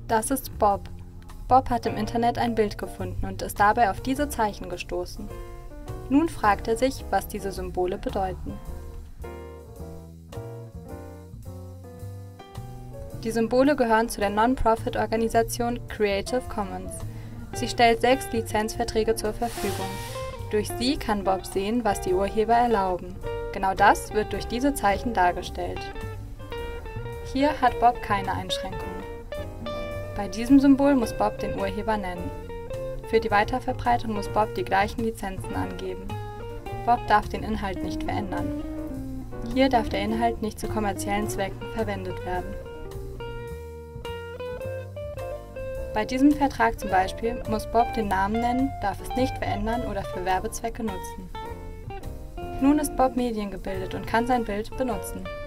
Das ist Bob. Bob hat im Internet ein Bild gefunden und ist dabei auf diese Zeichen gestoßen. Nun fragt er sich, was diese Symbole bedeuten. Die Symbole gehören zu der Non-Profit-Organisation Creative Commons. Sie stellt 6 Lizenzverträge zur Verfügung. Durch sie kann Bob sehen, was die Urheber erlauben. Genau das wird durch diese Zeichen dargestellt. Hier hat Bob keine Einschränkungen. Bei diesem Symbol muss Bob den Urheber nennen. Für die Weiterverbreitung muss Bob die gleichen Lizenzen angeben. Bob darf den Inhalt nicht verändern. Hier darf der Inhalt nicht zu kommerziellen Zwecken verwendet werden. Bei diesem Vertrag zum Beispiel muss Bob den Namen nennen, darf es nicht verändern oder für Werbezwecke nutzen. Nun ist Bob mediengebildet und kann sein Bild benutzen.